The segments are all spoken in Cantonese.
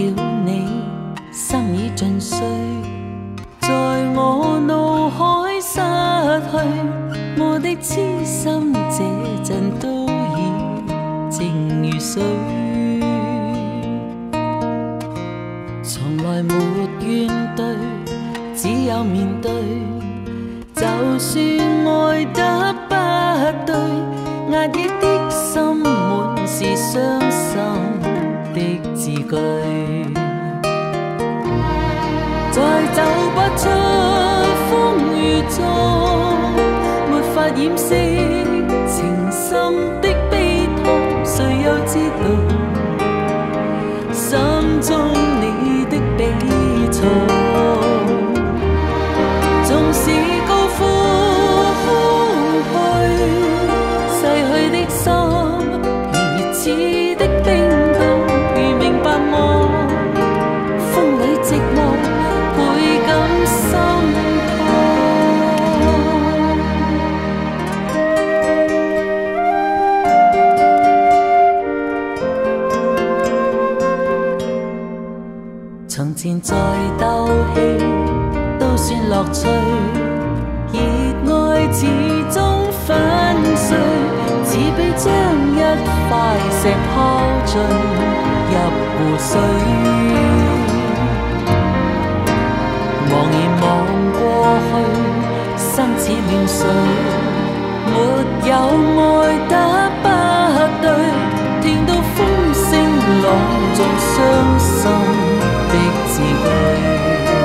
你，心已盡碎，在我腦海失去我的痴心，這陣都已靜如水。從來沒怨對，只有面對。就算愛得不對，壓抑的心滿是傷心的字句。再走不出風雨中，沒法掩飾情深的悲痛，誰又知道心中你的悲楚？縱使高呼空虛，逝去的心如此的冰凍，如明白我風裏寂寞，倍感心痛。從前在鬥氣都算樂趣，熱愛始終粉碎，只比將一塊石拋進入湖水。茫然望過去，心似亂水，沒有愛得不對，聽到風聲朗誦傷心的字句。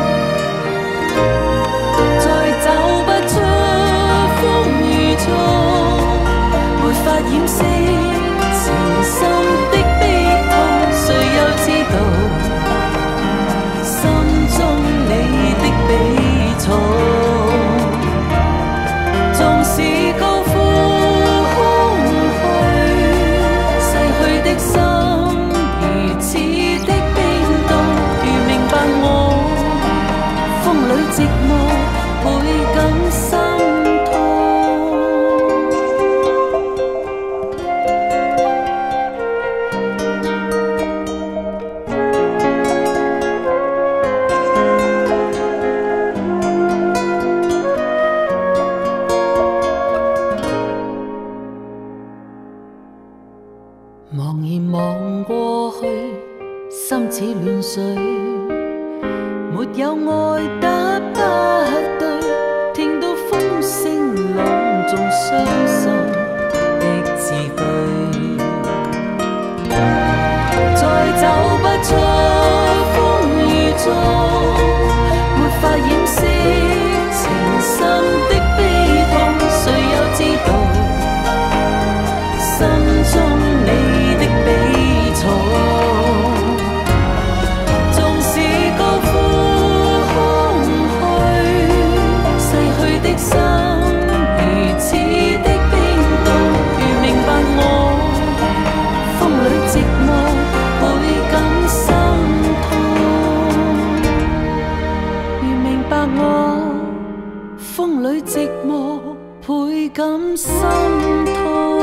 沒法掩飾情深的悲痛，誰又知道心中你的悲楚？縱使高呼空虛，逝去的心如此的冰凍，如明白我風裏寂寞，倍感心。茫然望過去，心似亂水，沒有愛得不對，聽到風聲朗誦傷心的字句。再走不出風雨中，沒法掩飾情深的悲痛，誰又知道心中你的悲楚？縱使高呼空虛，逝去的心如此的冰凍，如明白我風裏寂寞，倍感心痛。如明白我風裏寂寞，倍感心痛。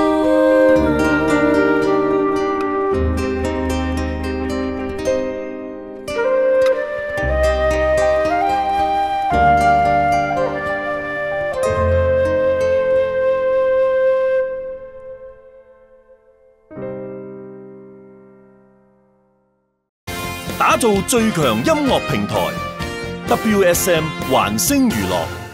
打造最強音樂平台 WSM 環聲娛樂。